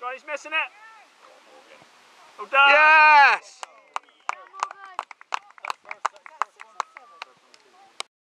Come on, he's missing it. Well done. Yes!